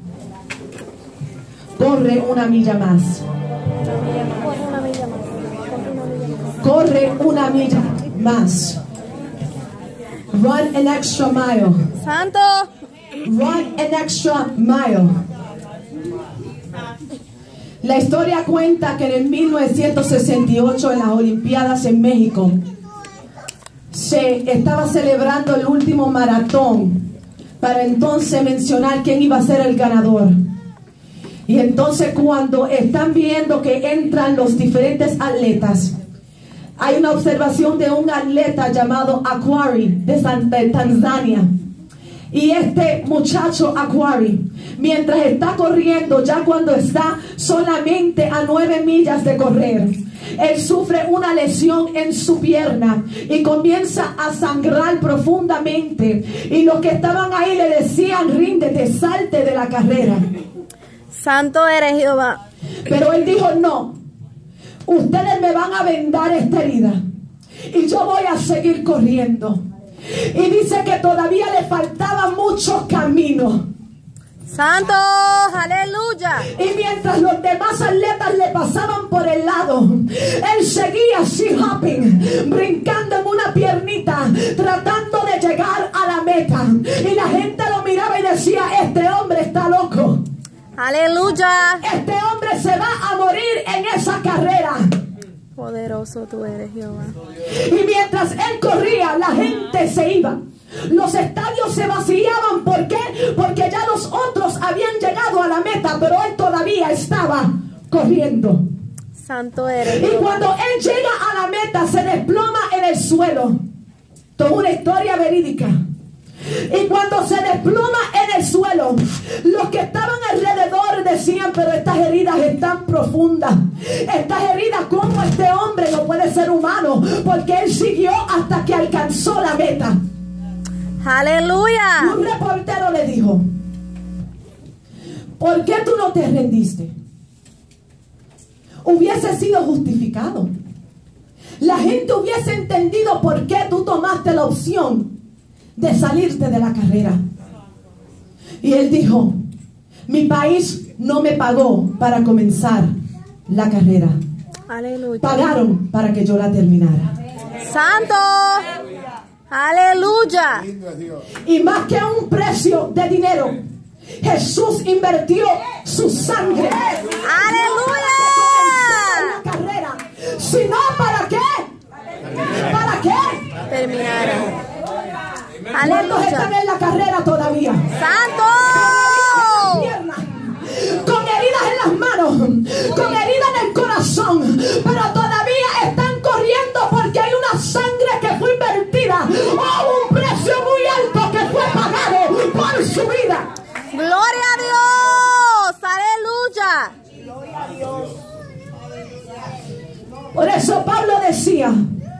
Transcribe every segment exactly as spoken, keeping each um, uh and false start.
Corre una milla más. Corre una milla más. Run an extra mile. Santo. Run an extra mile. La historia cuenta que en el mil novecientos sesenta y ocho, en las Olimpiadas en México, se estaba celebrando el último maratón para entonces mencionar quién iba a ser el ganador. Y entonces cuando están viendo que entran los diferentes atletas, hay una observación de un atleta llamado Aquari de, San, de Tanzania. Y este muchacho Aquari, mientras está corriendo, ya cuando está solamente a nueve millas de correr, él sufre una lesión en su pierna y comienza a sangrar profundamente. Y los que estaban ahí le decían: ríndete, salte de la carrera. Santo eres Jehová. Pero él dijo: no, ustedes me van a vendar esta herida y yo voy a seguir corriendo. Y dice que todavía le faltaba mucho camino. Santo, aleluya. Y mientras los demás atletas le pasaban por el lado, él seguía así hopping, brincando en una piernita, tratando de llegar a la meta. Y la gente lo miraba y decía: este hombre está loco. Aleluya. Este hombre se va a morir en esa carrera. Poderoso tú eres, Jehová. Y mientras él corría, la gente se iba. Los estadios se vaciaban. ¿Por qué? Porque ya los otros habían llegado a la meta, pero él todavía estaba corriendo. Santo eres, Y Jehová. cuando él llega a la meta, se desploma en el suelo. Toda una historia verídica. Y cuando se desploma en el suelo, los que estaban alrededor decían: pero estas heridas están profundas. Estas heridas, ¿cómo este hombre no puede ser humano? Porque él siguió hasta que alcanzó la meta. Aleluya. Y un reportero le dijo: ¿por qué tú no te rendiste? Hubiese sido justificado. La gente hubiese entendido por qué tú tomaste la opción de salirte de la carrera. Y él dijo: mi país no me pagó para comenzar la carrera. Aleluya. Pagaron para que yo la terminara. Santo. Aleluya. Y más que un precio de dinero, Jesús invirtió su sangre. Aleluya. La carrera. Si no, ¿para qué? ¿Para qué? Terminará. ¿Cuántos están Aleluya. en la carrera todavía? Santo. Con heridas en las manos, con heridas en el corazón, pero todavía están corriendo porque hay una sangre que fue invertida. Oh, un precio muy alto que fue pagado por su vida. Gloria a Dios. Aleluya. Gloria a Dios. Por eso Pablo decía: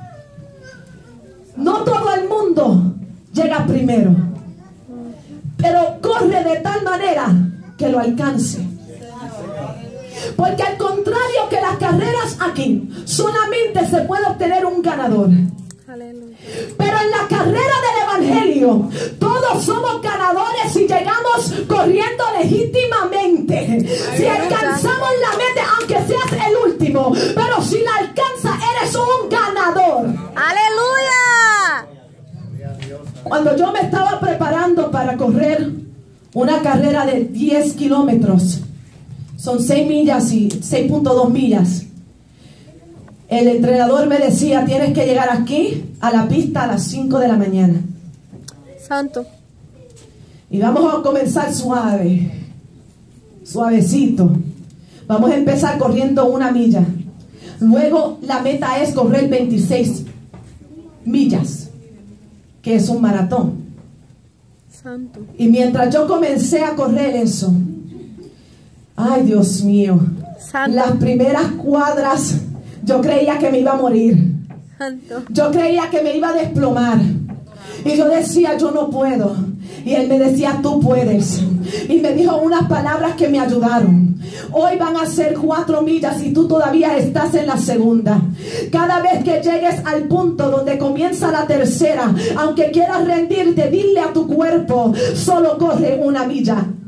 no todo el mundo llega primero, pero corre de tal manera que lo alcance. Porque al contrario que las carreras aquí, solamente se puede obtener un ganador. Aleluya. Pero en la carrera del Evangelio, todos somos ganadores si llegamos corriendo legítimamente. Si alcanzamos la meta, aunque seas el último, pero si la alcanzas, eres un ganador. Aleluya. Cuando yo me estaba preparando para correr una carrera de diez kilómetros, son seis millas y seis punto dos millas, el entrenador me decía: tienes que llegar aquí a la pista a las cinco de la mañana. Santo. Y vamos a comenzar suave, suavecito. Vamos a empezar corriendo una milla. Luego la meta es correr veintiséis millas, que es un maratón. Santo. Y mientras yo comencé a correr eso, ay Dios mío, Santo. las primeras cuadras yo creía que me iba a morir. Santo. Yo creía que me iba a desplomar. Y yo decía: yo no puedo. Y él me decía: tú puedes. Y me dijo unas palabras que me ayudaron. Hoy van a ser cuatro millas y tú todavía estás en la segunda. Cada vez que llegues al punto donde comienza la tercera, aunque quieras rendirte, dile a tu cuerpo: solo corre una milla.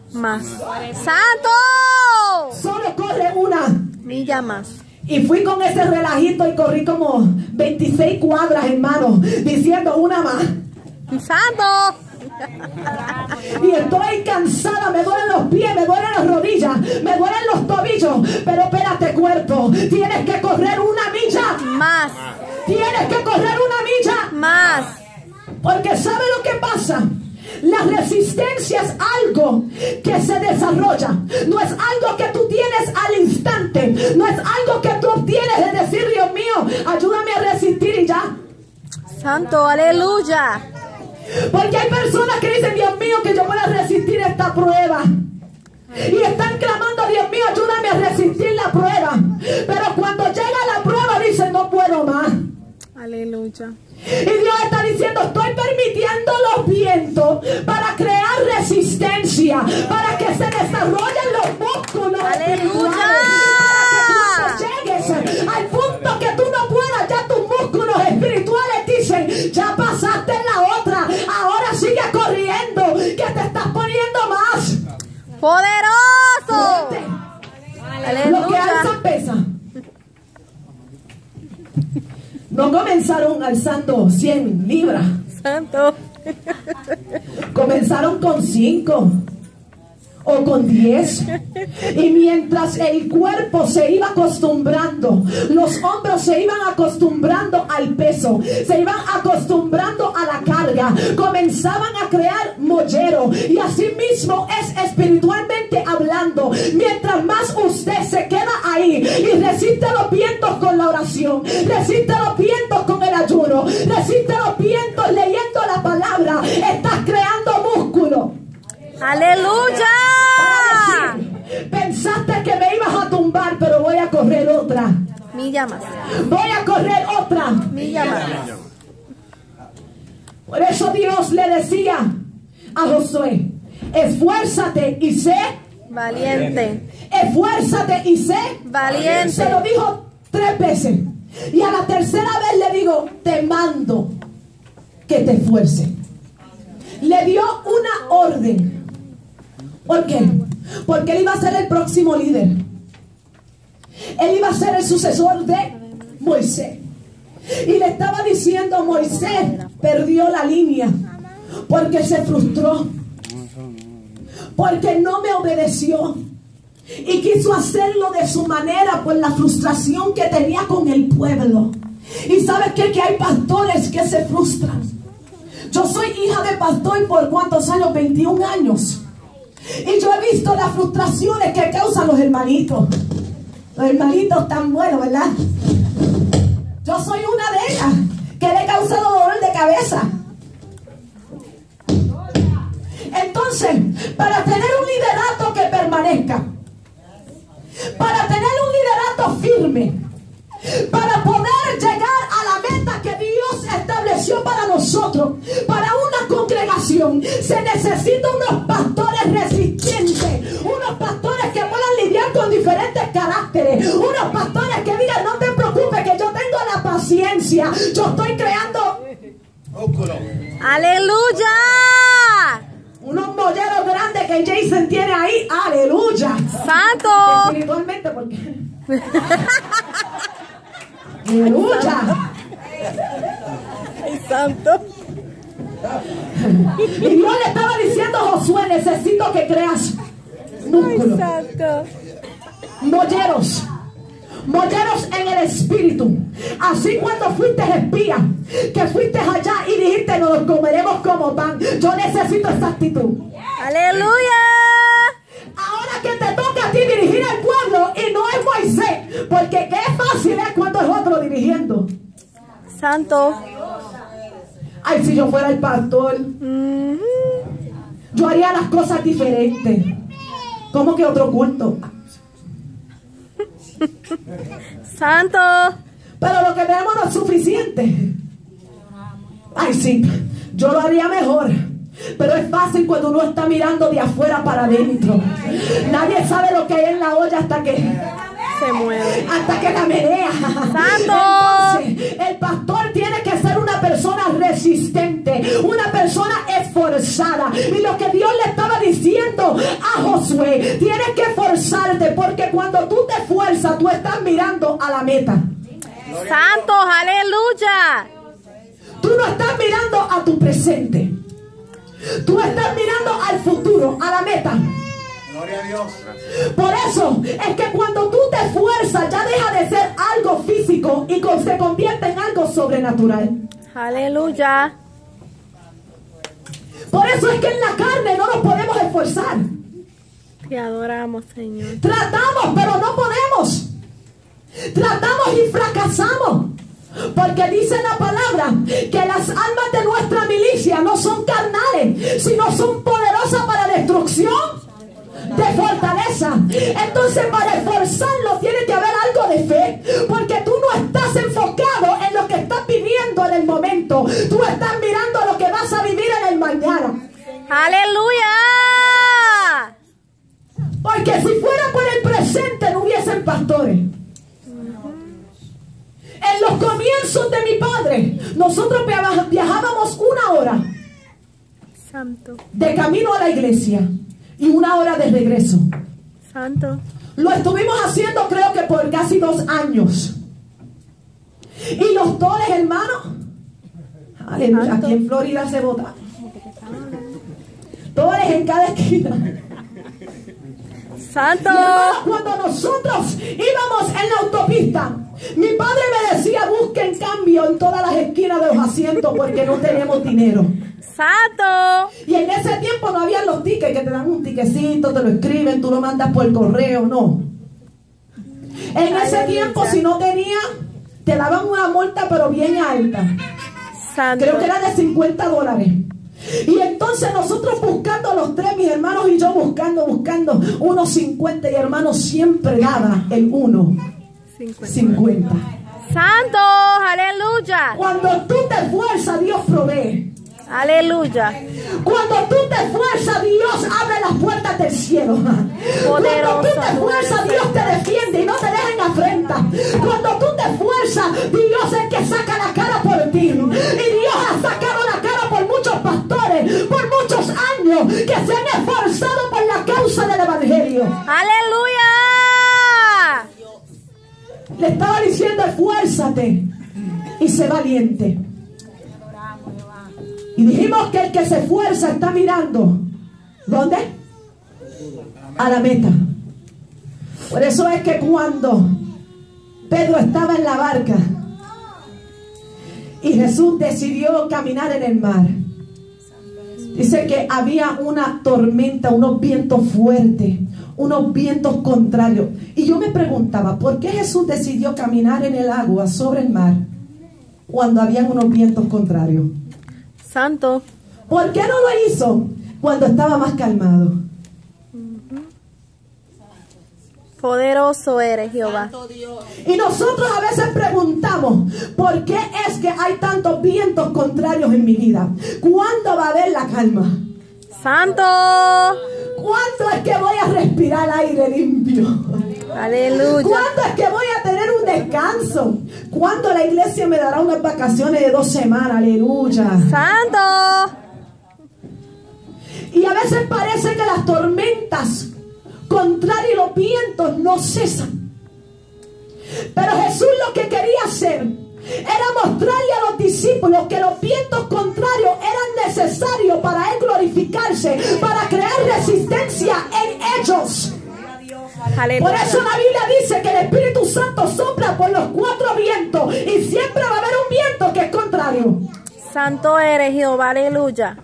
Más. Santo. Solo corre una. Milla más. Y fui con ese relajito y corrí como veintiséis cuadras, hermano, diciendo una más. Santo. Y estoy cansada, me duelen los pies, me duelen las rodillas, me duelen los tobillos. Pero espérate, cuerpo, tienes que correr una milla. Más. Tienes que correr una milla. Más. Porque ¿sabe lo que pasa? La resistencia es algo que se desarrolla. No es algo que tú tienes al instante. No es algo que tú obtienes de decir, Dios mío, ayúdame a resistir y ya. Santo, aleluya. Porque hay personas que dicen, Dios mío, que yo voy a resistir esta prueba. Y están clamando, Dios mío, ayúdame a resistir la prueba. Pero cuando llega la prueba dicen, no puedo más. Aleluya. Y Dios está diciendo, estoy permitiendo los vientos para crear resistencia, para que se desarrollen los músculos. ¡Aleluya! Para que tú llegues al punto que tú no puedas, ya tus músculos espirituales dicen, ya pasaste la otra, ahora sigue corriendo, que te estás poniendo más ¡poderoso! fuerte. Aleluya. Lo que alzan pesa. No comenzaron alzando cien libras. Santo. Comenzaron con cinco o con diez. Y mientras el cuerpo se iba acostumbrando, los hombros se iban acostumbrando al peso, se iban acostumbrando a la carga, comenzaban a crear mollero. Y así mismo es espiritualmente hablando. Mientras más usted se queda ahí y resiste los vientos con la oración, resiste los vientos con el ayuno, resiste los vientos leyendo la palabra, estás creando músculo. Aleluya. Para decir, pensaste que me ibas a tumbar, pero voy a correr otra. Milla más. Voy a correr otra. Milla más. Por eso Dios le decía a Josué, esfuérzate y sé Valiente. esfuérzate y sé Valiente. Se lo dijo tres veces. Y a la tercera vez le digo, te mando que te esfuerces. Le dio una orden. ¿Por qué? Porque él iba a ser el próximo líder. Él iba a ser el sucesor de Moisés. Y le estaba diciendo, Moisés perdió la línea porque se frustró, porque no me obedeció y quiso hacerlo de su manera por la frustración que tenía con el pueblo. Y ¿sabes qué? Que hay pastores que se frustran. Yo soy hija de pastor por ¿cuántos años? veintiún años. Y yo he visto las frustraciones que causan los hermanitos. Los hermanitos tan buenos, ¿verdad? Yo soy una de ellas que le he causado dolor de cabeza. Entonces, para tener un liderato que permanezca, para tener un liderato firme, para poder llegar a la meta que Dios estableció para nosotros, para una congregación, se necesitan unos pastores resistentes, unos pastores que puedan lidiar con diferentes caracteres, unos pastores que digan, no te preocupes que yo tengo la paciencia, yo estoy creando. Aleluya. Unos molleros grandes que Jason tiene ahí, aleluya. Santo. Espiritualmente, porque aleluya. Ay, santo. Y Dios le estaba diciendo a Josué, necesito que creas músculo. Ay, santo. Molleros. Molleros en el espíritu. Así cuando fuiste espía, que fuiste allá y dijiste, nos comeremos como pan. Yo necesito esa actitud. Aleluya. Ahora que te toca a ti dirigir al pueblo y no es Moisés, porque qué fácil es cuando es otro dirigiendo. Santo. Ay, si yo fuera el pastor, Mm-hmm. yo haría las cosas diferentes. ¿Cómo que otro culto? Santo. Pero lo que tenemos no es suficiente. Ay, sí, yo lo haría mejor. Pero es fácil cuando uno está mirando de afuera para adentro. Nadie sabe lo que hay en la olla hasta que Se mueve. hasta que la menea. ¡Santo! Entonces, el pastor tiene que ser una persona resistente, una persona esforzada. Y lo que Dios le estaba diciendo a Josué, tienes que esforzarte, porque cuando tú te esfuerzas, tú estás mirando a la meta. Santo, aleluya. Tú no estás mirando a tu presente. Tú estás mirando al futuro, a la meta. Gloria a Dios. Por eso es que cuando tú te esfuerzas, ya deja de ser algo físico y se convierte en algo sobrenatural. Aleluya. Por eso es que en la carne no nos podemos esforzar. Te adoramos, Señor. Tratamos, pero no podemos. Tratamos y fracasamos. Porque dice la palabra que las armas de nuestra milicia no son carnales, sino son poderosas para destrucción de fortaleza. Entonces, para esforzarlo tiene que haber algo de fe, porque tú no estás enfocado en lo que estás viviendo en el momento. Tú estás mirando lo que vas a vivir en el mañana. Aleluya. Porque si fuera por el presente no hubiesen pastores. En los comienzos de mi padre, nosotros viajábamos una hora Santo. de camino a la iglesia y una hora de regreso. Santo. Lo estuvimos haciendo, creo que por casi dos años. Y los toles, hermanos, aleluya, aquí en Florida se vota. Toles en cada esquina. Santo. Y hermanos, cuando nosotros íbamos en la autopista, mi padre me decía, busquen cambio en todas las esquinas de los asientos porque no tenemos dinero. Santo. Y en ese tiempo no había los tickets que te dan un tiquecito, te lo escriben, tú lo mandas por el correo, no. En ese tiempo, si no tenía, te daban una multa pero bien alta. Santo. Creo que era de cincuenta dólares. Y entonces nosotros buscando los tres, mis hermanos y yo buscando, buscando unos cincuenta, y hermanos siempre daba el uno cincuenta. Santo, aleluya. Cuando tú te esfuerzas, Dios provee. Aleluya. Cuando tú te esfuerzas, Dios abre las puertas del cielo. Cuando tú te esfuerzas, Dios te defiende y no te deja en afrenta. Cuando tú te esfuerzas, Dios es el que saca la cara por ti. Y Dios ha sacado la cara por muchos pastores, por muchos años, que se han esforzado por la causa del evangelio. Aleluya. Le estaba diciendo, esfuérzate y sé valiente. Y dijimos que el que se esfuerza está mirando. ¿Dónde? A la meta. Por eso es que cuando Pedro estaba en la barca y Jesús decidió caminar en el mar, dice que había una tormenta, unos vientos fuertes, unos vientos contrarios. Y yo me preguntaba, ¿por qué Jesús decidió caminar en el agua sobre el mar cuando habían unos vientos contrarios? Santo. ¿Por qué no lo hizo cuando estaba más calmado? Poderoso eres, Jehová. Y nosotros a veces preguntamos, ¿por qué es que hay tantos vientos contrarios en mi vida? ¿Cuándo va a haber la calma? Santo. ¿Cuándo es que voy a respirar aire limpio? Aleluya. ¿Cuándo es que voy a tener un descanso? ¿Cuándo la iglesia me dará unas vacaciones de dos semanas? Aleluya. Santo. Y a veces parece que las tormentas contrarias y los vientos no cesan. Pero Jesús lo que quería hacer era mostrarle a los discípulos que los vientos contrarios eran necesarios para él glorificarse, para crear resistencia en ellos. Aleluya. Por eso la Biblia dice que el Espíritu Santo sopla por los cuatro vientos y siempre va a haber un viento que es contrario. Santo eres, Jehová. Aleluya.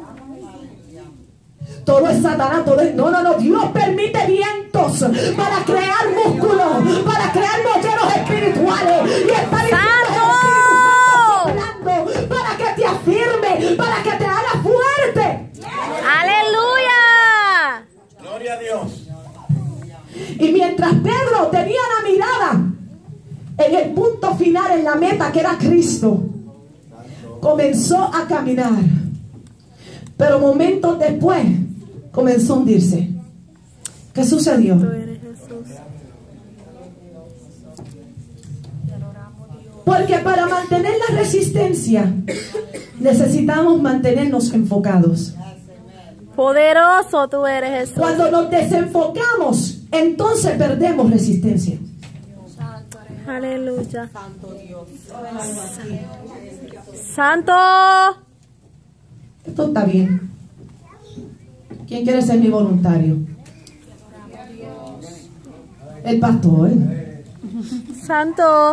Todo es Satanás, todo es... No, no, no. Dios permite vientos para crear músculos, para crear molleros espirituales. Y está diciendo el Espíritu Santo soplando para que te afirme, para que te haga fuerte. Aleluya. Gloria a Dios. Y mientras Pedro tenía la mirada en el punto final, en la meta que era Cristo, comenzó a caminar. Pero momentos después comenzó a hundirse. ¿Qué sucedió? Tú eres Jesús. Porque para mantener la resistencia necesitamos mantenernos enfocados. Poderoso tú eres, Jesús. Cuando nos desenfocamos, entonces perdemos resistencia. Aleluya. Santo Dios. Santo. Esto está bien. ¿Quién quiere ser mi voluntario? El pastor. Santo.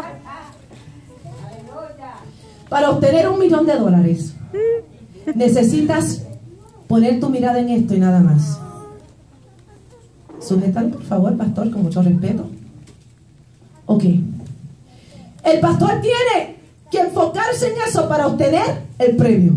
Para obtener un millón de dólares, necesitas poner tu mirada en esto y nada más. Sujetad, por favor, pastor, con mucho respeto. Ok. El pastor tiene que enfocarse en eso para obtener el premio.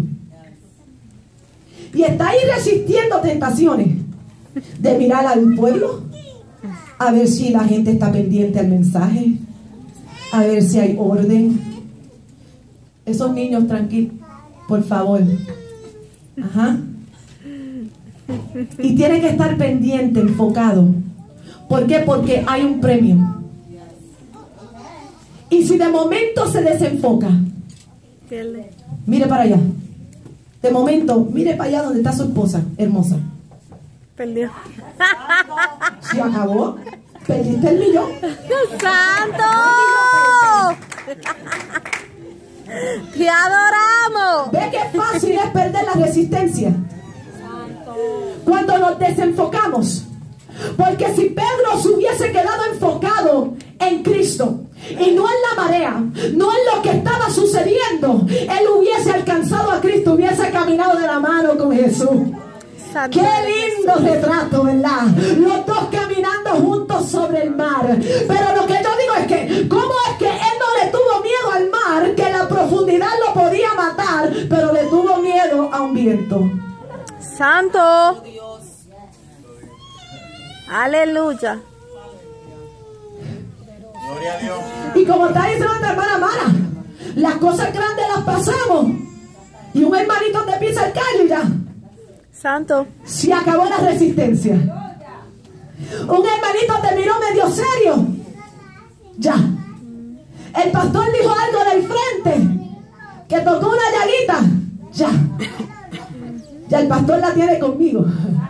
Y está ahí resistiendo tentaciones de mirar al pueblo, a ver si la gente está pendiente al mensaje, a ver si hay orden. Esos niños, tranquilos, por favor. Ajá. Y tiene que estar pendiente, enfocado. ¿Por qué? Porque hay un premio. Y si de momento se desenfoca, mire para allá. De momento, mire para allá donde está su esposa, hermosa. Perdió. Se acabó. Perdiste el millón. ¡Santo! ¡Te adoramos! ¿Ve qué fácil es perder la resistencia? Cuando nos desenfocamos. Porque si Pedro se hubiese quedado enfocado en Cristo y no en la marea, no en lo que estaba sucediendo, él hubiese alcanzado a Cristo, hubiese caminado de la mano con Jesús. Santo. Qué lindo retrato, ¿verdad? Los dos caminando juntos sobre el mar. Pero lo que yo digo es que, ¿cómo es que él no le tuvo miedo al mar, que la profundidad lo podía matar, pero le tuvo miedo a un viento? Santo. Aleluya. Gloria a Dios. Y como está diciendo nuestra hermana Mara, las cosas grandes las pasamos y un hermanito te pisa el callo y ya Santo. se acabó la resistencia. Un hermanito te miró medio serio, ya. El pastor dijo algo del frente, que tocó una llaguita, ya. Ya el pastor la tiene conmigo.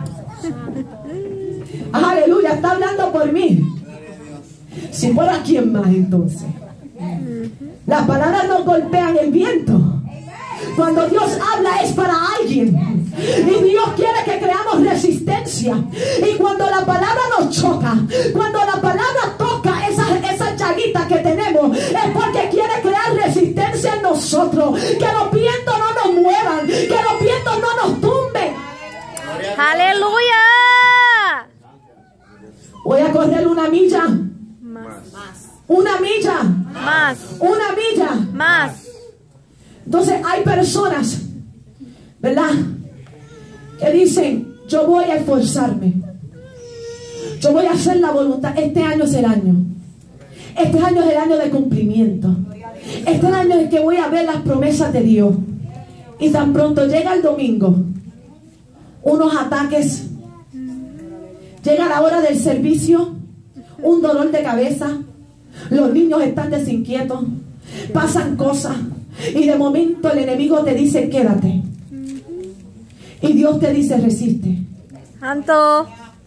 Aleluya, está hablando por mí. Si fuera quién más entonces. Las palabras no golpean el viento. Cuando Dios habla es para alguien. Y Dios quiere que creamos resistencia. Y cuando la palabra nos choca, cuando la palabra toca esa, esa llaguita que tenemos, es porque quiere crear resistencia en nosotros. Que los vientos no nos muevan, que los vientos no nos tumben. Aleluya. Voy a correr una milla. Más. Una milla. Más. Una milla. Más. Entonces hay personas, ¿verdad?, que dicen, yo voy a esforzarme, yo voy a hacer la voluntad. Este año es el año. Este año es el año de cumplimiento. Este es el año en que voy a ver las promesas de Dios. Y tan pronto llega el domingo, unos ataques, llega la hora del servicio, un dolor de cabeza, los niños están desinquietos, pasan cosas. Y de momento el enemigo te dice, quédate. Y Dios te dice, resiste. Santo.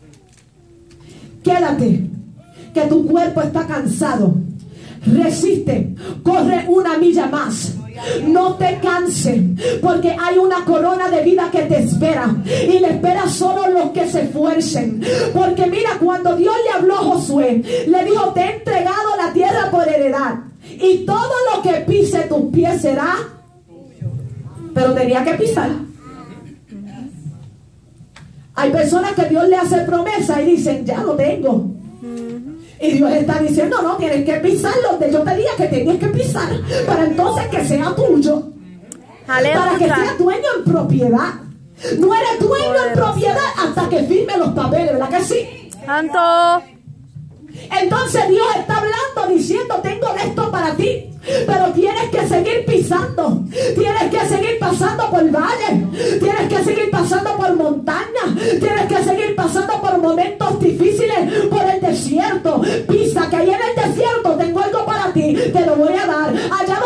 Quédate, que tu cuerpo está cansado. Resiste, corre una milla más. No te canses, porque hay una corona de vida que te espera. Y le espera solo los que se esfuercen. Porque mira, cuando Dios le habló a Josué, le dijo, te he entregado la tierra por heredad. Y todo lo que pise tus pies será. Pero tenía que pisar. Hay personas que Dios le hace promesa y dicen, ya lo tengo. Y Dios está diciendo, no, tienes que pisar lo que yo te dije que tenías que pisar, para entonces que sea tuyo. Aleluya. Para que seas dueño en propiedad. No eres dueño en propiedad hasta que firme los papeles, ¿verdad que sí? Santo. Entonces Dios está hablando diciendo, tengo esto para ti, pero tienes que seguir pisando, tienes que seguir pasando por valles, tienes que seguir pasando por montañas, tienes que seguir pasando por momentos difíciles, por el desierto. Pisa, que ahí en el desierto tengo algo para ti, te lo voy a dar. Allá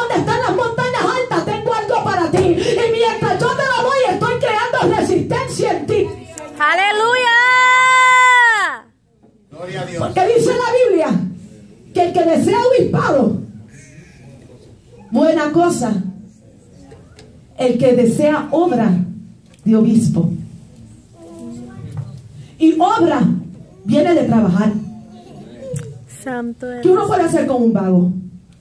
Dios. Porque dice la Biblia que el que desea obispado, buena cosa. El que desea obra de obispo. Y obra viene de trabajar. Santo eres. ¿Qué uno puede hacer con un vago?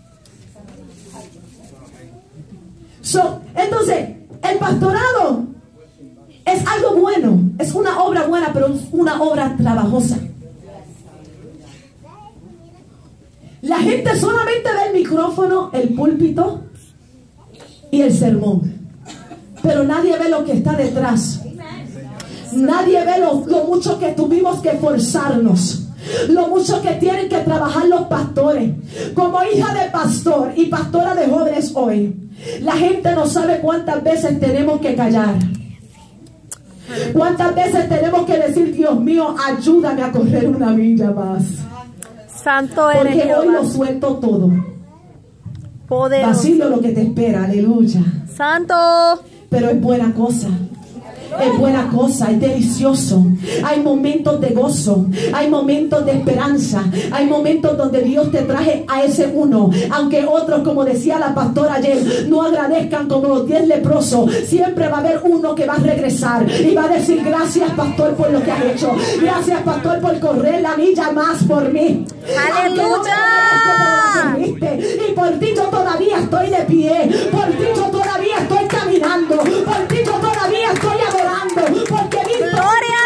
So, entonces, el pastorado es algo bueno, es una obra buena, pero es una obra trabajosa. La gente solamente ve el micrófono, el púlpito y el sermón, pero nadie ve lo que está detrás. Nadie ve lo, lo mucho que tuvimos que esforzarnos, lo mucho que tienen que trabajar los pastores. Como hija de pastor y pastora de jóvenes hoy, la gente no sabe cuántas veces tenemos que callar, cuántas veces tenemos que decir: Dios mío, ayúdame a correr una milla más. Santo eres Porque hoy Jehová. lo suelto todo. Poderoso. Vacilo lo que te espera, aleluya. Santo. Pero es buena cosa. Es buena cosa, es delicioso. Hay momentos de gozo, hay momentos de esperanza, hay momentos donde Dios te traje a ese uno. Aunque otros, como decía la pastora ayer, no agradezcan como los diez leprosos, siempre va a haber uno que va a regresar y va a decir: gracias, pastor, por lo que has hecho. Gracias, pastor, por correr la milla más por mí. ¡Aleluya! Y por ti yo todavía estoy de pie, por ti yo todavía estoy caminando, por ti yo todavía estoy adorando, porque mi ¡Gloria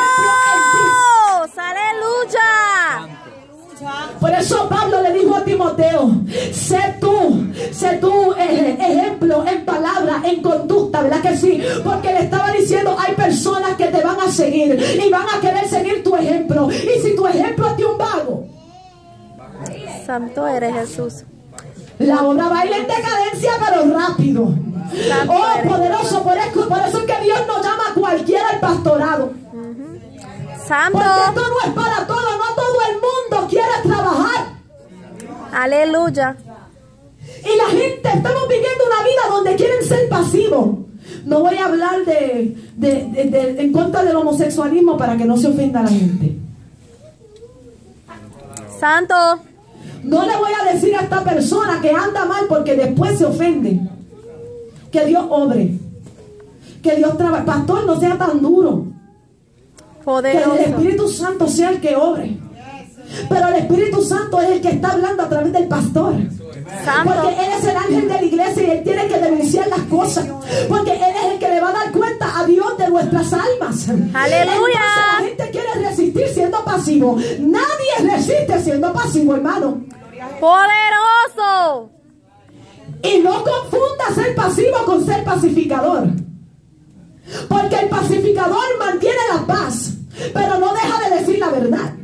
a Dios! ¡Aleluya! Por eso Pablo le dijo a Timoteo: sé tú, sé tú eh, ejemplo en palabra, en conducta, ¿verdad que sí? Porque le estaba diciendo: hay personas que te van a seguir y van a querer seguir tu ejemplo. Y si tu ejemplo es de un vago, Santo eres Jesús. la obra va a ir en decadencia, pero rápido. Santo Oh, eres poderoso, por eso, por eso es que Dios no llama a cualquiera al pastorado. Santo. Porque esto no es para todo, no todo el mundo quiere trabajar. Aleluya. Y la gente, estamos viviendo una vida donde quieren ser pasivos. No voy a hablar de, de, de, de en contra del homosexualismo para que no se ofenda a la gente. Santo. No le voy a decir a esta persona que anda mal porque después se ofende. Que Dios obre. Que Dios trabaje. Pastor, no sea tan duro. Que Poderoso. el Espíritu Santo sea el que obre. Pero el Espíritu Santo es el que está hablando a través del pastor. Santo. Porque Él es el ángel de la iglesia y Él tiene que denunciar las cosas. Porque Él es el que le va a dar cuenta a Dios de nuestras almas. Aleluya. Entonces la gente quiere resistir siendo pasivo. Nadie resiste siendo pasivo, hermano. Poderoso. Y no confunda ser pasivo con ser pacificador. Porque el pacificador mantiene la paz, pero no deja de decir la verdad.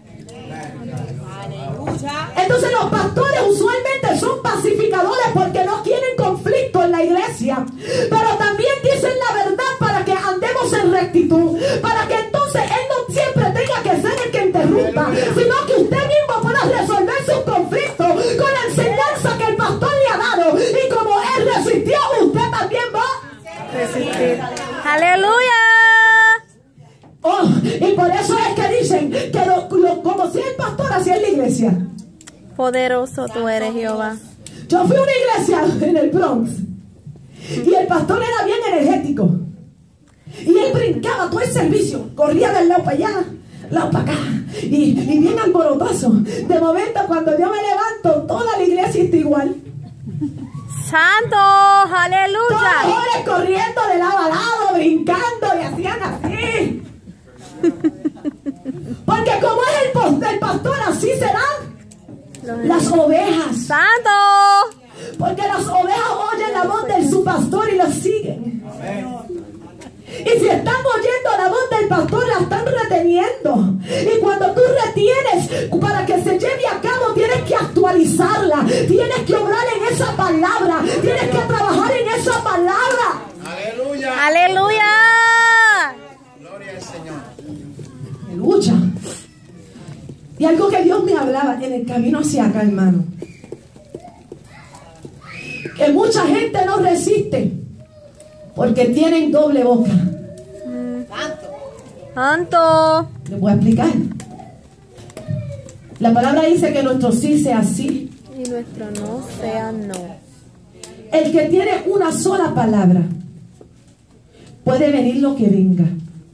Entonces los pastores usualmente son pacificadores porque no quieren conflicto en la iglesia, pero también dicen la verdad para que andemos en rectitud, para que entonces él no siempre tenga que ser el que interrumpa, sino que usted mismo pueda resolver sus conflictos con la enseñanza que el pastor le ha dado. Y como él resistió, usted también va a Resistir. Aleluya. Oh, y por eso es que dicen que lo, lo, como si el pastor hacía en la iglesia. Poderoso tú eres, Jehová. Yo fui a una iglesia en el Bronx y el pastor era bien energético y él brincaba todo el servicio, corría del lado para allá, lado para acá y, y bien alborotoso. De momento, cuando yo me levanto, toda la iglesia está igual. Santo. Todos los Aleluya. jóvenes corriendo de lado a lado, brincando y hacían así. Porque como es el, post, el pastor, así serán las ovejas. Santo. Porque las ovejas oyen la voz de su pastor y lo siguen. Y si están oyendo la voz del pastor, la están reteniendo. Y cuando tú retienes, para que se lleve a cabo, tienes que actualizarla. Tienes que obrar en esa palabra. Tienes que trabajar en esa palabra. Aleluya. Aleluya. Gloria al Señor. Aleluya. Y algo que Dios me hablaba en el camino hacia acá, hermano. Que mucha gente no resiste porque tienen doble boca. Santo. Les voy a explicar. La palabra dice que nuestro sí sea sí. Y nuestro no sea no. El que tiene una sola palabra, puede venir lo que venga.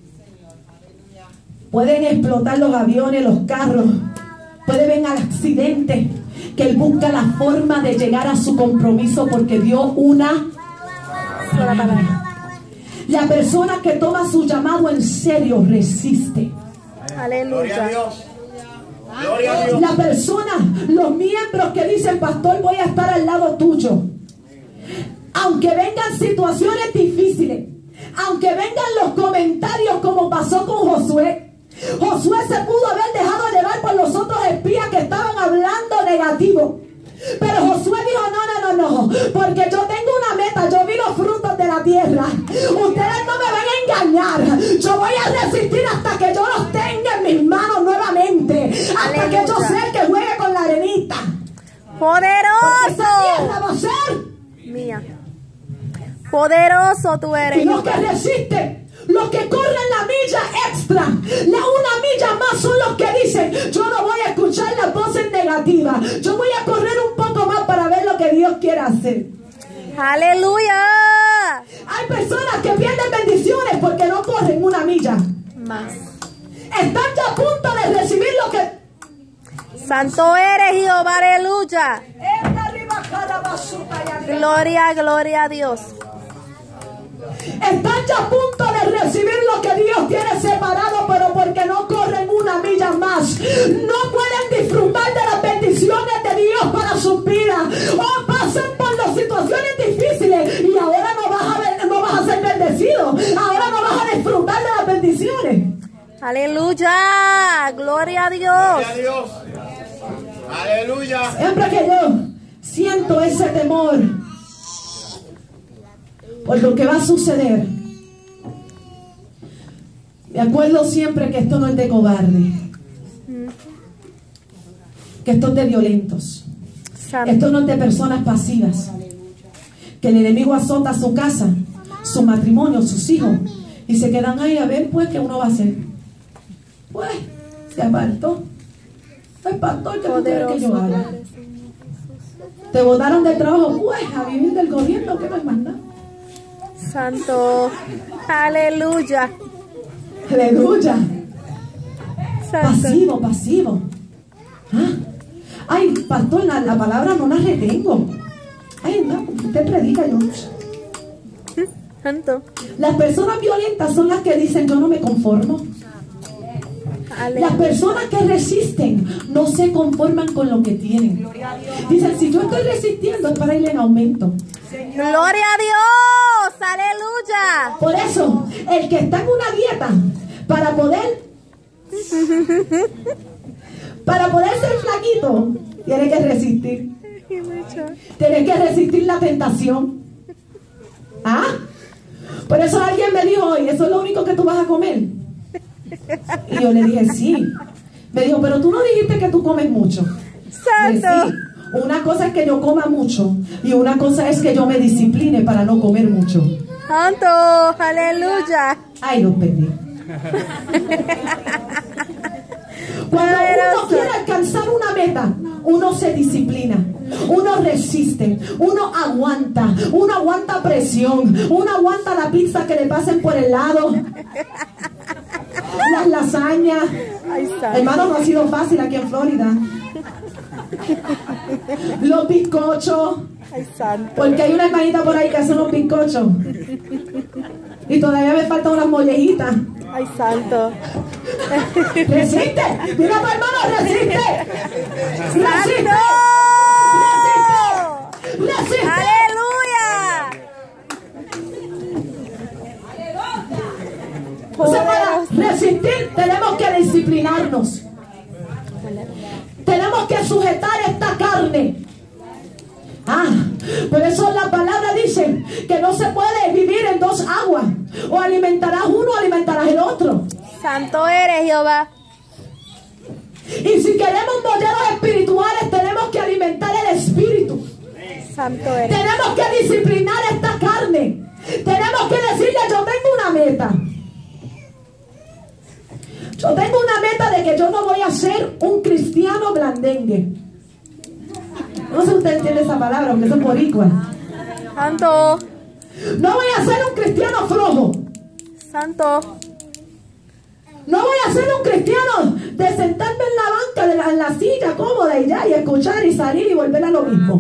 Pueden explotar los aviones, los carros. Puede venir accidentes. Que él busca la forma de llegar a su compromiso porque dio una Sola palabra. La persona que toma su llamado en serio resiste. Gloria a Aleluya. Dios. Gloria a Dios. La persona, los miembros que dicen, pastor, voy a estar al lado tuyo. Aunque vengan situaciones difíciles, aunque vengan los comentarios como pasó con Josué. Josué se pudo haber dejado llevar por los otros espías que estaban hablando negativo. Pero Josué dijo, no, no, no, no, porque yo tengo una meta, yo vi los frutos de la tierra. Ustedes no me van a engañar. Yo voy a resistir hasta que yo los tenga en mis manos nuevamente. Hasta Aleluya. que yo sea el que juegue con la arenita. Porque esa tierra Poderoso. va a ser. Mía. Poderoso tú eres, Y los que Jehová. resisten, los que corren la milla extra, la una milla más son los que dicen, yo no voy a escuchar las voces negativas, yo voy a correr un poco más para ver lo que Dios quiere hacer. Aleluya. Hay personas que pierden bendiciones porque no corren una milla. Más. Están ya a punto de recibir lo que... Santo eres, Jehová. Aleluya. Gloria, gloria a Dios. Están ya a punto de recibir lo que Dios tiene separado, pero porque no corren una milla más, no pueden disfrutar de las bendiciones de Dios para sus vidas, o pasan por las situaciones difíciles y ahora no vas a ver, no vas a ser bendecido, ahora no vas a disfrutar de las bendiciones. Aleluya. Gloria a Dios. Gloria a Dios. Aleluya. Siempre que yo siento ese temor por lo que va a suceder, me acuerdo siempre que esto no es de cobarde, que esto es de violentos, Santo. esto no es de personas pasivas, que el enemigo azota su casa, su matrimonio, sus hijos, y se quedan ahí a ver pues qué uno va a hacer. Pues se apartó. Pues pastor, ¿qué tú quieres que yo haga? Te botaron del trabajo, pues a vivir del gobierno, que no es más nada. Santo. Aleluya. Aleluya. Santo. Pasivo, pasivo. ¿Ah? Ay, pastor, la, la palabra no la retengo. Ay, no, usted predica, yo. Santo. Las personas violentas son las que dicen, yo no me conformo. Las Aleluya. personas que resisten no se conforman con lo que tienen. Dicen, si yo estoy resistiendo es para ir en aumento. Gloria a Dios. Aleluya. Por eso, el que está en una dieta, para poder, para poder ser flaquito, tiene que resistir. Tiene que resistir la tentación. ¿Ah? Por eso alguien me dijo hoy, ¿eso es lo único que tú vas a comer? Y yo le dije, sí. Me dijo, pero tú no dijiste que tú comes mucho. Le dije, Santo. sí. Una cosa es que yo coma mucho y una cosa es que yo me discipline para no comer mucho. Santo. Aleluya. Ay, lo perdí. Cuando uno quiere alcanzar una meta, uno se disciplina, uno resiste, uno aguanta, uno aguanta presión, uno aguanta la pizza que le pasen por el lado, las lasañas. Ay, santo. Hermano, no ha sido fácil aquí en Florida. Los bizcochos, Ay, santo. porque hay una hermanita por ahí que hace unos bizcochos y todavía me faltan unas mollejitas. Ay, santo. Resiste, mira a tu hermano, resiste, resiste, ¡Santo! resiste. ¡Aleluya! O sea, para resistir tenemos que disciplinarnos, tenemos que sujetar esta carne. Ah, por eso la palabra dice que no se puede vivir en dos aguas, o alimentarás uno o alimentarás el otro. Santo eres, Jehová. Y si queremos molleros espirituales, tenemos que alimentar el espíritu. Santo eres. Tenemos que disciplinar esta carne. Tenemos que decirle, yo tengo una meta. Yo tengo una meta de que yo no voy a ser un cristiano blandengue. No sé si usted entiende esa palabra, porque son boricuas. Santo. No voy a ser un cristiano flojo. Santo. No voy a ser un cristiano de sentarme en la banca, de la, en la silla cómoda y ya, y escuchar y salir y volver a lo mismo.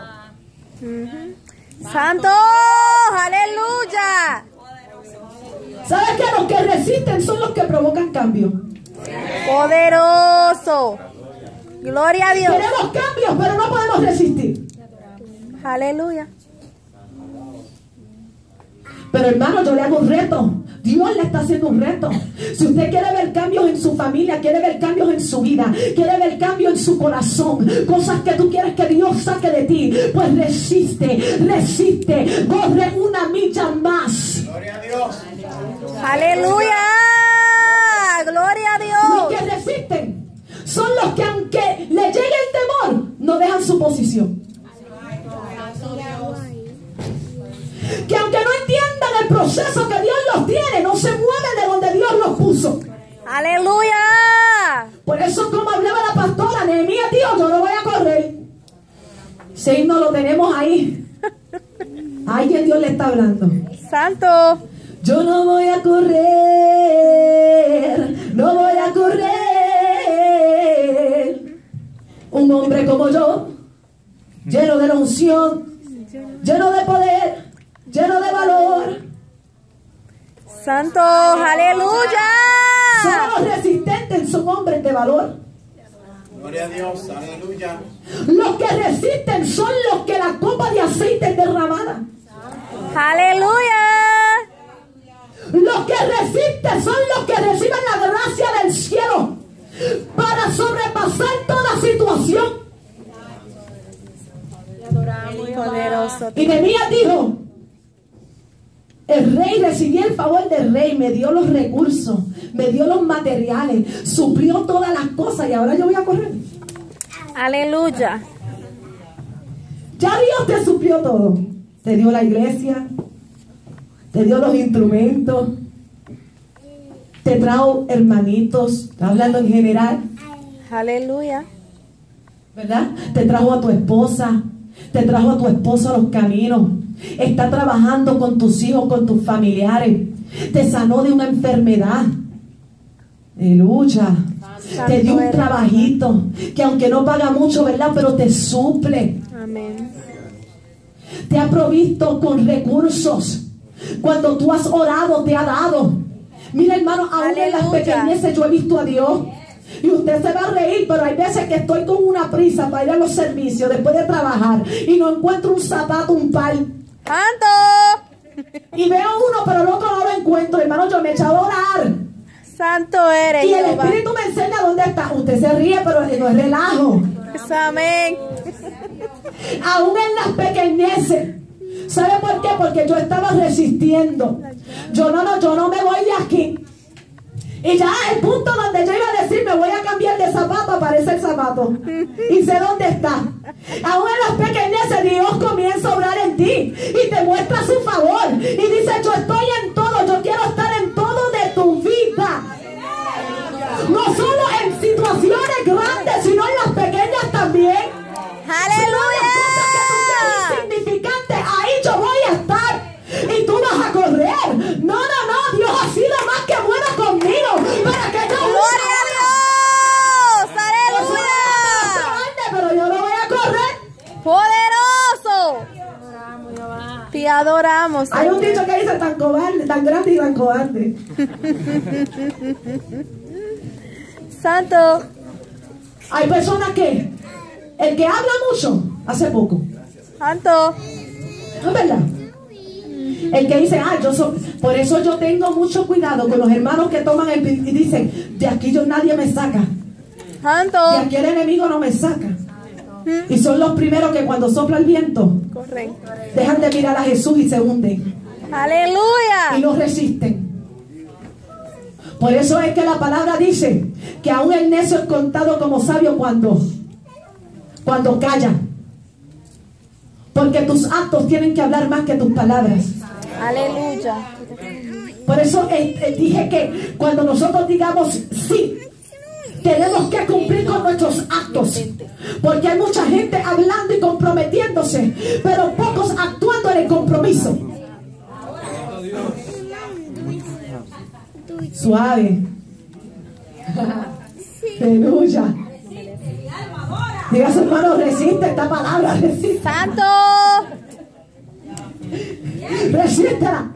Uh-huh. Santo. Aleluya. ¿Sabes que los que resisten son los que provocan cambio? Poderoso. Gloria a Dios. Queremos cambios, pero no podemos resistir. Aleluya. Pero hermano, yo le hago un reto. Dios le está haciendo un reto. Si usted quiere ver cambios en su familia, quiere ver cambios en su vida, quiere ver cambios en su corazón, cosas que tú quieres que Dios saque de ti, pues resiste, resiste, corre una milla más. Gloria a Dios. Aleluya. Gloria a Los Dios. que resisten son los que, aunque le llegue el temor, no dejan su posición. Que aunque no entiendan el proceso que Dios los tiene, no se mueven de donde Dios los puso. Aleluya. Por eso, como hablaba la pastora Nehemías, tío, yo no voy a correr. Si no lo tenemos ahí. A alguien Dios le está hablando. Santo. Yo no voy a correr, no voy a correr. Un hombre como yo, lleno de la unción, lleno de poder, lleno de valor. Santo. Aleluya. Solo los resistentes son hombres de valor. Gloria a Dios. Aleluya. Los que resisten son los que la copa de aceite es derramada. Aleluya. Los que resisten son los que reciben la gracia del cielo para sobrepasar toda situación. Poderoso. Y Nehemías dijo: el rey, recibí el favor del rey, me dio los recursos, me dio los materiales, suplió todas las cosas y ahora yo voy a correr. Aleluya. Ya Dios te suplió todo. Te dio la iglesia, te dio los instrumentos, te trajo hermanitos, hablando en general, Aleluya. ¿verdad? Te trajo a tu esposa, te trajo a tu esposo a los caminos, está trabajando con tus hijos, con tus familiares, te sanó de una enfermedad. Aleluya. Te dio un trabajito que aunque no paga mucho, ¿verdad? Pero te suple. Amén. Te ha provisto con recursos. Cuando tú has orado, te ha dado. Mira, hermano, aún en las Aleluya. pequeñeces yo he visto a Dios. Y usted se va a reír, pero hay veces que estoy con una prisa para ir a los servicios después de trabajar y no encuentro un zapato, un par. Santo. Y veo uno, pero el otro no lo encuentro. Hermano, yo me he echado a orar. Santo eres, Y el Jehová. Espíritu me enseña dónde está. Usted se ríe, pero no es relajo. Amén. Aún en las pequeñeces. ¿Sabe por qué? Porque yo estaba resistiendo. Yo no, no, yo no me voy de aquí. Y ya el punto donde yo iba a decir, me voy a cambiar de zapato, aparece el zapato. Y sé dónde está. Aún en las pequeñeces Dios comienza a obrar en ti. Y te muestra su favor. Y dice, yo estoy en todo, yo quiero estar en todo de tu vida. No solo en situaciones grandes, sino en las pequeñas también. Aleluya. Insignificante, ahí yo voy a estar y tú vas a correr. No, no, no, Dios ha sido más que bueno conmigo para que yo Gloria a Dios. Aleluya. pero yo no voy a correr. Poderoso. Te adoramos. Hay un dicho que dice tan cobarde, tan grande y tan cobarde. Santo. Hay personas que el que habla mucho hace poco. Santo. ¿No es verdad? El que dice, ah, yo soy, por eso yo tengo mucho cuidado con los hermanos que toman el y dicen, de aquí yo nadie me saca, Santo. de aquí el enemigo no me saca. Y son los primeros que cuando sopla el viento Correcto. dejan de mirar a Jesús y se hunden y Aleluya. no resisten. Por eso es que la palabra dice que aún el necio es contado como sabio cuando cuando calla, porque tus actos tienen que hablar más que tus palabras. Aleluya. Por eso eh, eh, dije que cuando nosotros digamos sí, tenemos que cumplir con nuestros actos. Porque hay mucha gente hablando y comprometiéndose, pero pocos actuando en el compromiso. Suave. Aleluya. Diga a su hermano, resiste esta palabra, resiste. Santo. Resístela.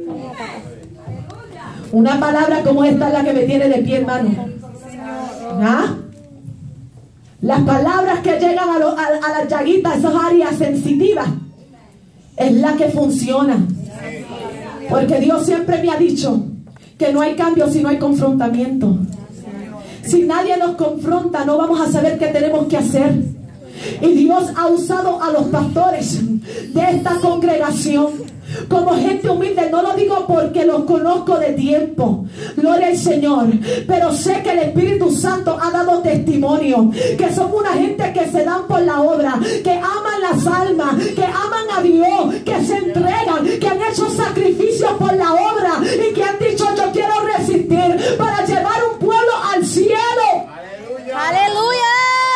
Una palabra como esta es la que me tiene de pie, hermano. ¿Ah? Las palabras que llegan a, lo, a, a las llaguitas, esas áreas sensitivas, es la que funciona. Porque Dios siempre me ha dicho que no hay cambio si no hay confrontamiento. Si nadie nos confronta, no vamos a saber qué tenemos que hacer. Y Dios ha usado a los pastores de esta congregación como gente humilde. No lo digo porque los conozco de tiempo, gloria al Señor, pero sé que el Espíritu Santo ha dado testimonio que son una gente que se dan por la obra, que aman las almas, que aman a Dios, que se entregan, que han hecho sacrificios por la obra y que han dicho: yo quiero resistir para llevar un pueblo al cielo. Aleluya. Aleluya.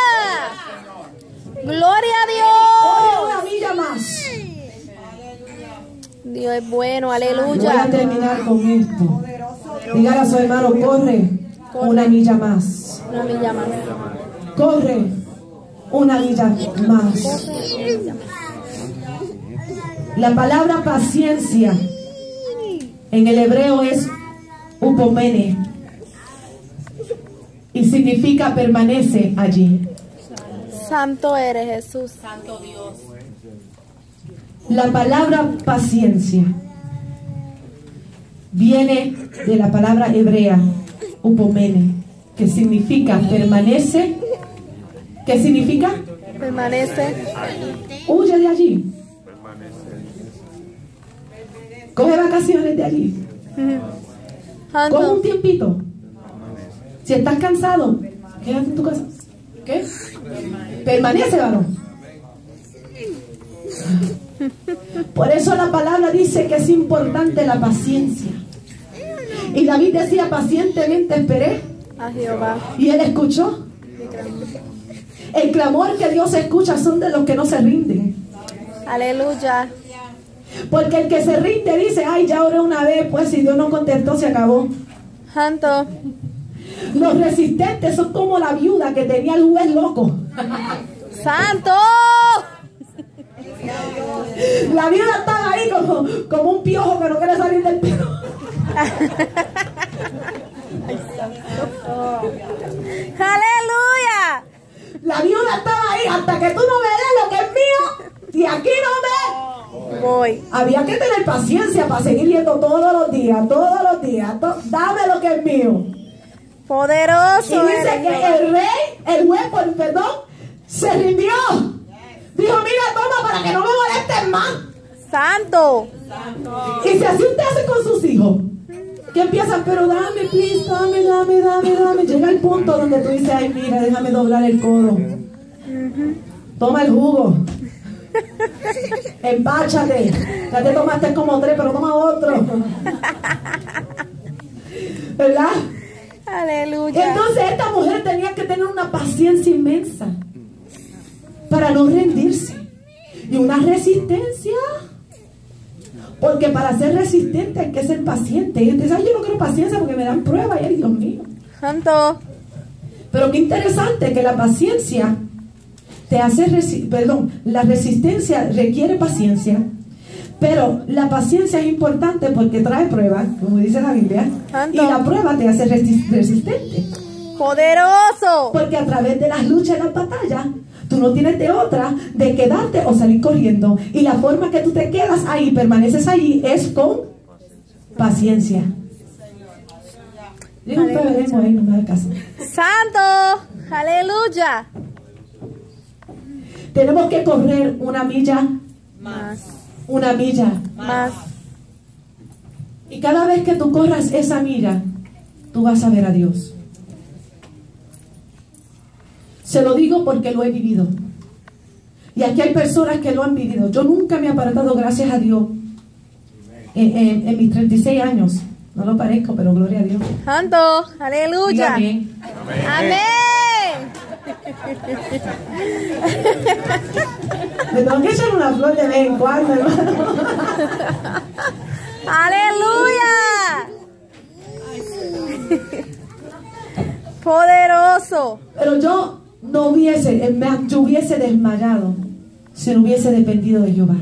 Gloria a Corre Dios. una milla más. Dios es bueno, Voy a aleluya. terminar con esto. Dígale a su hermano: corre una milla más. Una milla más. Corre una milla más. La palabra paciencia en el hebreo es upomene y significa permanece allí. Santo eres, Jesús. La palabra paciencia viene de la palabra hebrea upomene, que significa permanece. ¿Qué significa? Permanece. Huye de allí. Coge vacaciones de allí. Coge un Santo. tiempito. Si estás cansado, quédate en tu casa. ¿Qué? Permanece, varón. Por eso la palabra dice que es importante la paciencia. Y David decía: pacientemente esperé A Jehová. y él escuchó. El clamor que Dios escucha son de los que no se rinden. Aleluya. Porque el que se rinde dice: ay, ya oré una vez, pues si Dios no contestó, se acabó. Santo. Los resistentes son como la viuda que tenía el juez loco. Santo. La viuda estaba ahí como, como un piojo que no quiere salir del pelo. Aleluya. La viuda estaba ahí: hasta que tú no me des lo que es mío, y aquí no me... Voy. Había que tener paciencia para seguir yendo todos los días, todos los días. To- dame lo que es mío. Y Poderoso dice eres, que Jehová. el rey, el juez, por perdón, se rindió. Dijo: mira, toma para que no me molesten más. Santo. Y si así usted hace con sus hijos, que empiezan: pero dame, please, dame, dame, dame, dame. Llega el punto donde tú dices: ay, mira, déjame doblar el codo. Toma el jugo. Empáchate. Ya te tomaste como tres, pero toma otro. ¿Verdad? Aleluya. Entonces esta mujer tenía que tener una paciencia inmensa para no rendirse y una resistencia, porque para ser resistente hay que ser paciente. Y entonces: ay, yo no quiero paciencia porque me dan pruebas. Y ay, Dios mío. Santo. Pero qué interesante que la paciencia te hace resi- perdón, la resistencia requiere paciencia, pero la paciencia es importante porque trae pruebas, como dice la Biblia, Santo. y la prueba te hace resi- resistente. Poderoso. Porque a través de las luchas y las batallas, tú no tienes de otra de quedarte o salir corriendo. Y la forma que tú te quedas ahí, permaneces ahí, es con paciencia. Digo, Aleluya. veremos ahí, no me da caso. Santo. Aleluya. Tenemos que correr una milla, Más. una milla. Más. Y cada vez que tú corras esa milla, tú vas a ver a Dios. Se lo digo porque lo he vivido. Y aquí hay personas que lo han vivido. Yo nunca me he apartado, gracias a Dios, en, en- en mis treinta y seis años. No lo parezco, pero gloria a Dios. Santo. Aleluya. Amén. Amén. Me tengo que echar una flor de vez en cuando, hermano. Aleluya. Poderoso. Pero yo no hubiese, en más, yo hubiese desmayado si no hubiese dependido de Jehová.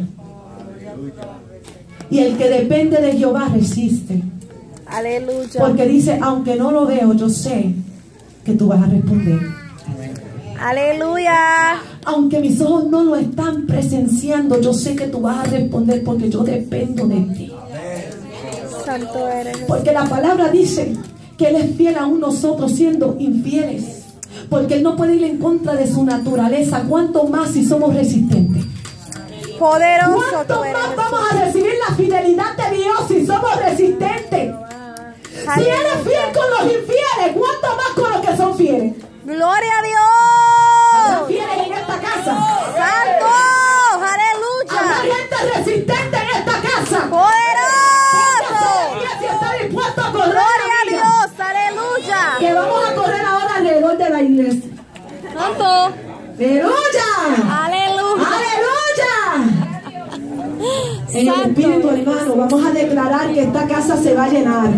Y el que depende de Jehová resiste. Aleluya. Porque dice, aunque no lo veo, yo sé que tú vas a responder. Aleluya. Aunque mis ojos no lo están presenciando, yo sé que tú vas a responder porque yo dependo de ti. Santo eres. Porque la palabra dice que Él es fiel aún nosotros siendo infieles. Porque Él no puede ir en contra de su naturaleza. ¿Cuánto más si somos resistentes? Poderoso ¿Cuánto tú eres, más Jesús. vamos a recibir la fidelidad de Dios si somos resistentes? Si Él es fiel con los infieles, ¿cuánto más con los que son fieles? Gloria a Habrá Dios. fieles en esta casa. Santo. Habrá Aleluya. gente resistente en esta casa. Poderoso. Si está dispuesto a correr, Gloria a amiga, Dios. Aleluya. que vamos a correr ahora alrededor de la iglesia. Santo. ¡Aleluya! Aleluya. ¡Aleluya! En el Santo Espíritu, eres. hermano, vamos a declarar que esta casa se va a llenar.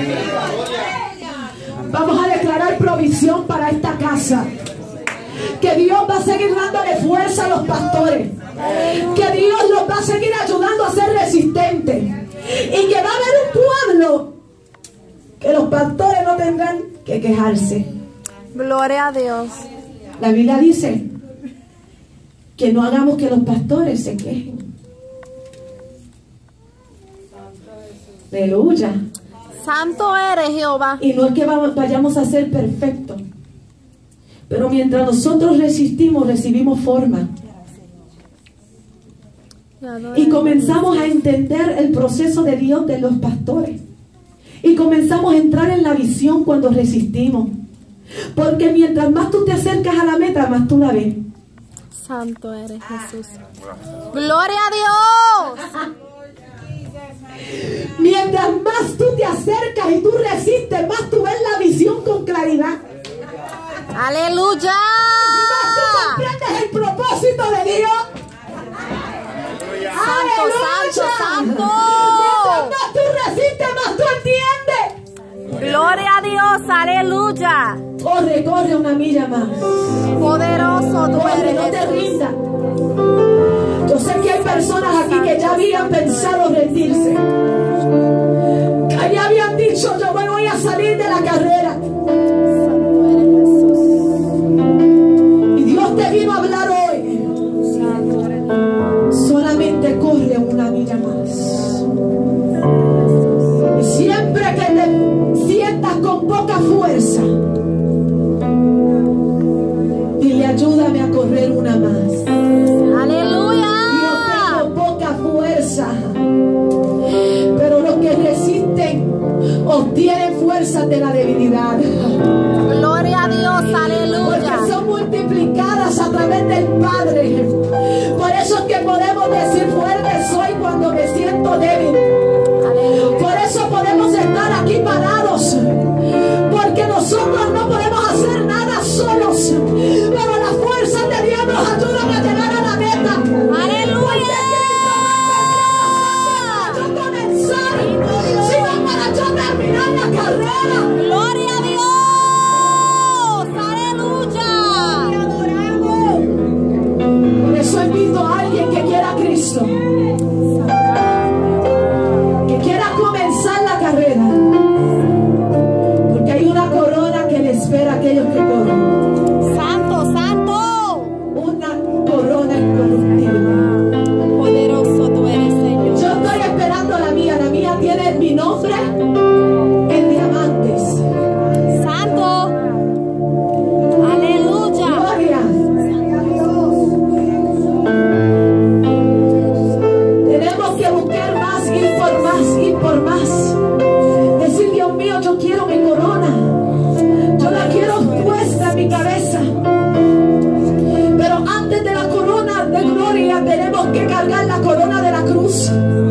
Vamos a declarar provisión para esta casa. Que Dios va a seguir dándole fuerza a los pastores. Que Dios los va a seguir ayudando a ser resistentes. Y que va a haber un pueblo que los pastores no tendrán que quejarse. Gloria a Dios. La Biblia dice que no hagamos que los pastores se quejen. Aleluya. Santo eres, Jehová. Y no es que va- vayamos a ser perfectos, pero mientras nosotros resistimos, recibimos forma. Y comenzamos a entender el proceso de Dios de los pastores. Y comenzamos a entrar en la visión cuando resistimos. Porque mientras más tú te acercas a la meta, más tú la ves. Santo eres, Jesús. Gloria a Dios. Mientras más tú te acercas y tú resistes, más tú ves la visión con claridad. Aleluya. Más tú comprendes el propósito de Dios. Santo, ¡Aleluya! santo, santo. Mientras más tú resistes, más tú entiendes. Gloria a Dios. Aleluya. Corre, corre una milla más. Poderoso tú Corre, eres, no te Jesús. rindas. Yo sé que hay personas aquí que ya habían pensado rendirse. Que ya habían dicho, yo me voy a salir de la carrera. Santo eres, Jesús. Y Dios te vino a hablar hoy. Santo eres. Solamente corre una milla más. Y siempre que te sientas con poca fuerza, dile, ayúdame a correr una más. Aleluya. Yo tengo poca fuerza, pero los que resisten obtienen fuerzas de la debilidad. Gloria a Dios. Porque Aleluya. son multiplicadas a través del Padre. Por eso es que podemos decir fuerte soy cuando me siento débil. Aleluya. Por eso podemos estar aquí parados. Porque nosotros no podemos hacer nada solos. Pero las fuerzas de Dios nos ayudan a llegar a la meta. Aleluya. Porque Cristo no vino para yo comenzar, sino para yo terminar la carrera. Gloria a Dios. Aleluya. Por eso invito a alguien que quiera a Cristo, que quiera comenzar la carrera, porque hay una corona que le espera a aquellos que corren, Santo, santo. una corona incorruptible. Poderoso tú eres, Señor. Yo estoy esperando la mía, la mía tiene mi nombre en diamantes. Santo. Aleluya. Gloria. Tenemos que buscar más, ir por más, ir por más. Decir, Dios mío, yo quiero mi corona. Yo la quiero puesta en mi cabeza. Pero antes de la corona de gloria tenemos que cargar la corona de la cruz.